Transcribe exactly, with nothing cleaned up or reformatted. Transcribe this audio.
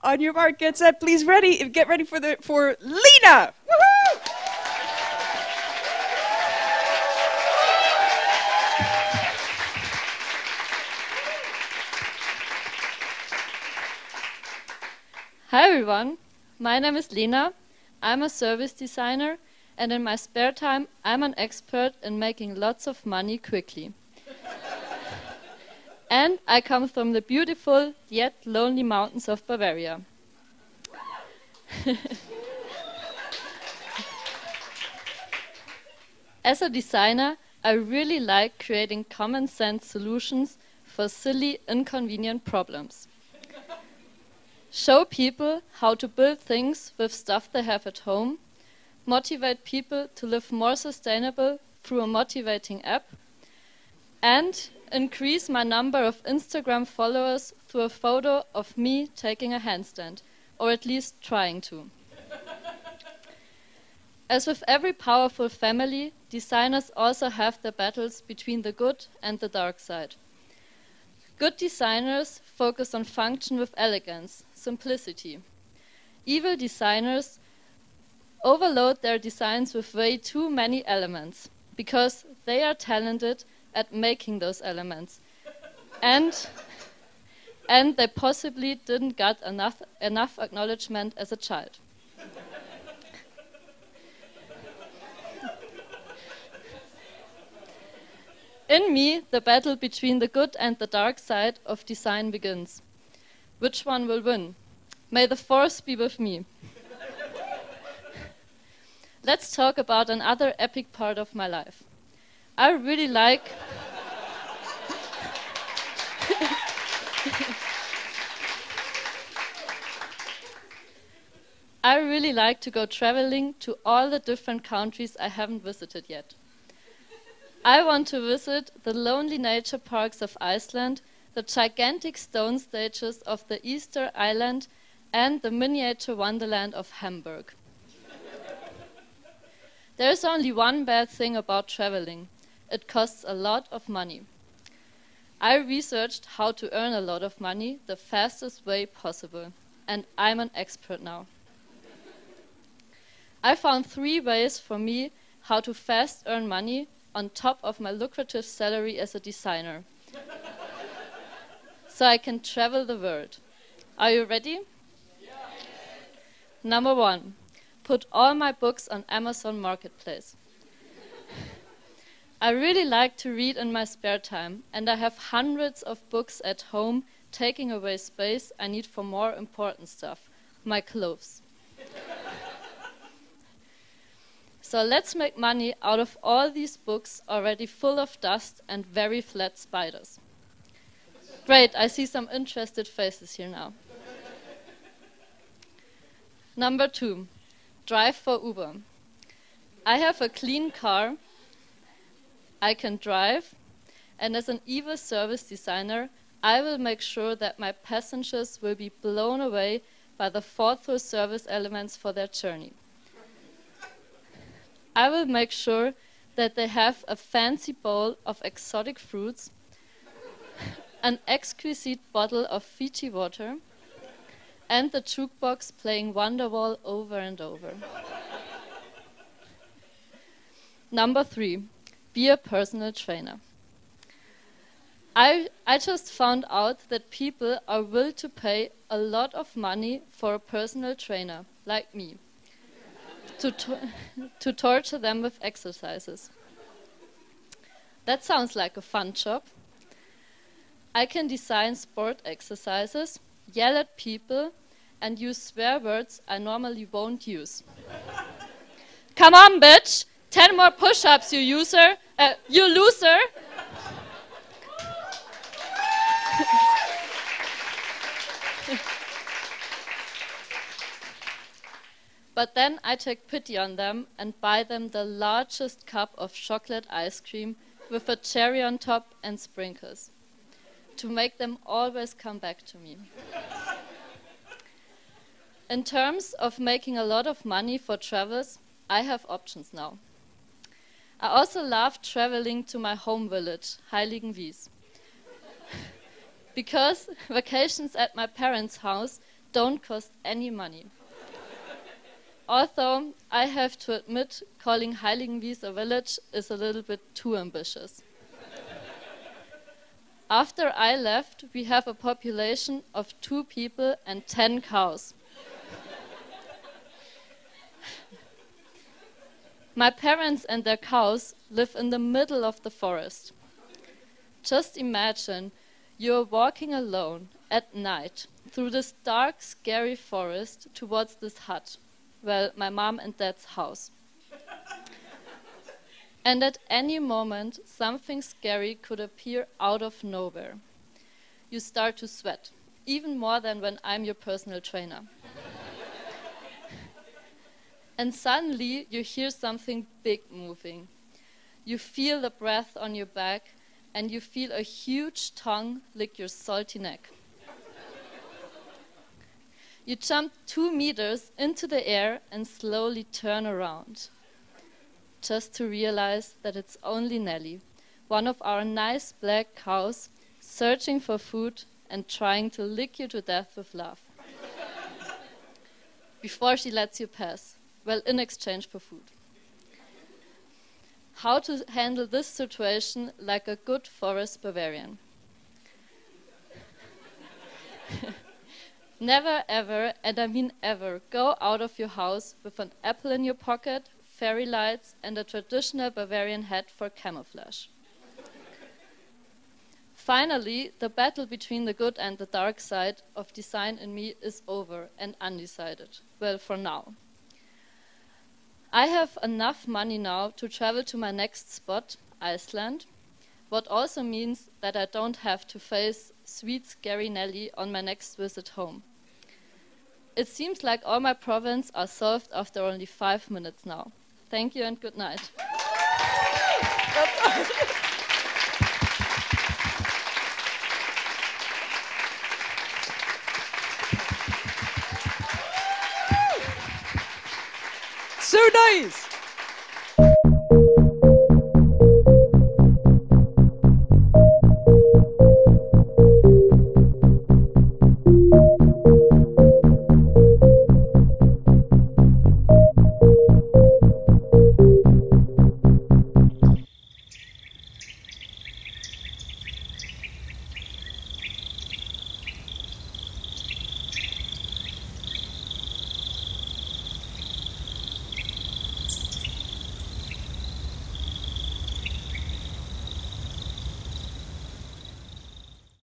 On your mark, get set, please ready. Get ready for the for Lena. Woohoo! Hi everyone, my name is Lena. I'm a service designer, and in my spare time I'm an expert in making lots of money quickly. And I come from the beautiful yet lonely mountains of Bavaria. As a designer, I really like creating common sense solutions for silly, inconvenient problems. Show people how to build things with stuff they have at home, motivate people to live more sustainable through a motivating app, and increase my number of Instagram followers through a photo of me taking a handstand, or at least trying to. As with every powerful family, designers also have their battles between the good and the dark side. Good designers focus on function with elegance, simplicity. Evil designers overload their designs with way too many elements, because they are talented at making those elements. And, and they possibly didn't get enough, enough acknowledgement as a child. In me, the battle between the good and the dark side of design begins. Which one will win? May the force be with me. Let's talk about another epic part of my life. I really like I really like to go traveling to all the different countries I haven't visited yet. I want to visit the lonely nature parks of Iceland, the gigantic stone stages of the Easter Island, and the miniature wonderland of Hamburg. There is only one bad thing about traveling. It costs a lot of money. I researched how to earn a lot of money the fastest way possible, and I'm an expert now. I found three ways for me how to fast earn money on top of my lucrative salary as a designer, so I can travel the world. Are you ready? Yeah. Number one, put all my books on Amazon Marketplace. I really like to read in my spare time, and I have hundreds of books at home taking away space I need for more important stuff, my clothes. So let's make money out of all these books already full of dust and very flat spiders. Great, I see some interested faces here now. Number two, drive for Uber. I have a clean car, I can drive, and as an evil service designer, I will make sure that my passengers will be blown away by the thoughtful service elements for their journey. I will make sure that they have a fancy bowl of exotic fruits, an exquisite bottle of Fiji water, and the jukebox playing Wonderwall over and over. Number three, be a personal trainer. I, I just found out that people are willing to pay a lot of money for a personal trainer, like me, to, to, to torture them with exercises. That sounds like a fun job. I can design sport exercises, yell at people, and use swear words I normally won't use. Come on, bitch! Ten more push-ups, you user! Uh, you loser! But then I take pity on them and buy them the largest cup of chocolate ice cream with a cherry on top and sprinkles, to make them always come back to me. In terms of making a lot of money for travels, I have options now. I also love traveling to my home village, Heiligenwies, because vacations at my parents' house don't cost any money. Although, I have to admit, calling Heiligenwies a village is a little bit too ambitious. After I left, we have a population of two people and ten cows. My parents and their cows live in the middle of the forest. Just imagine you're walking alone at night through this dark, scary forest towards this hut. Well, my mom and dad's house. And at any moment, something scary could appear out of nowhere. You start to sweat, even more than when I'm your personal trainer. And suddenly, you hear something big moving. You feel the breath on your back, and you feel a huge tongue lick your salty neck. You jump two meters into the air and slowly turn around, just to realize that it's only Nelly, one of our nice black cows, searching for food and trying to lick you to death with love. Before she lets you pass, well, in exchange for food. How to handle this situation like a good forest Bavarian. Never ever, and I mean ever, go out of your house with an apple in your pocket, fairy lights, and a traditional Bavarian hat for camouflage. Finally, the battle between the good and the dark side of design in me is over and undecided. Well, for now. I have enough money now to travel to my next spot, Iceland, what also means that I don't have to face sweet, scary Nelly on my next visit home. It seems like all my problems are solved after only five minutes now. Thank you and good night. So nice!